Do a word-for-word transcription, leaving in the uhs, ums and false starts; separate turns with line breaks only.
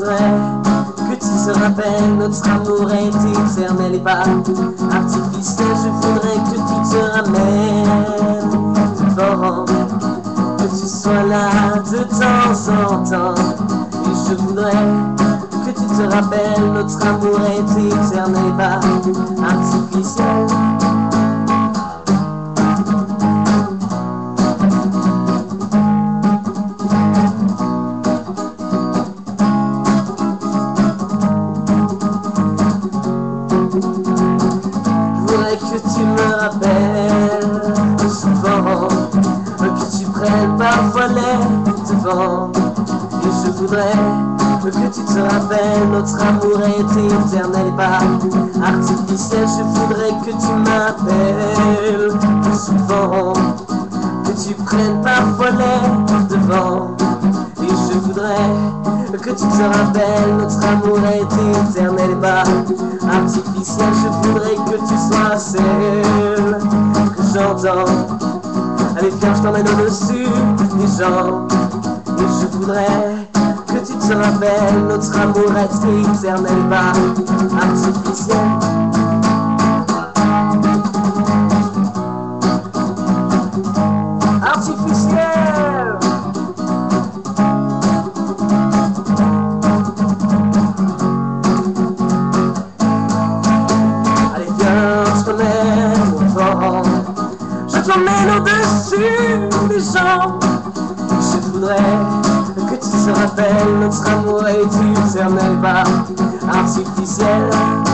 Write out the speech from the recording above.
voudrais que tu te rappelles, notre amour est éternel et pas artificiel. Je voudrais que tu te ramènes devant, que tu sois là de temps en temps. Et je voudrais que tu te rappelles, notre amour est éternel et pas artificiel. Que tu me rappelles souvent, que tu prennes parfois les devants. Et je voudrais que tu te rappelles, notre amour est éternel et pas artificiel. Je voudrais que tu m'appelles souvent, que tu prennes parfois les devants. Et je voudrais que tu te rappelles, notre amour est éternel et pas artificiel. Je voudrais que tu sois celle que j'entends. Allez viens, je t'emmène au-dessus des gens. Et je voudrais que tu te rappelles, notre amour est éternel et pas artificiel. Artificiel. Je t'emmène au-dessus des gens. Je voudrais que tu te rappelles, notre amour est éternel, pas artificiel.